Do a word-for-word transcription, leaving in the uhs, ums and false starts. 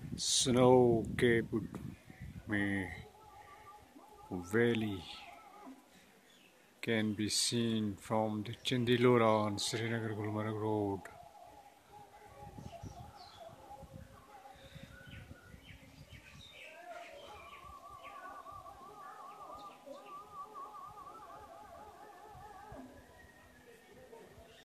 Snow-capped valley can be seen from the Chandilora and Srinagar Gulmarg Road.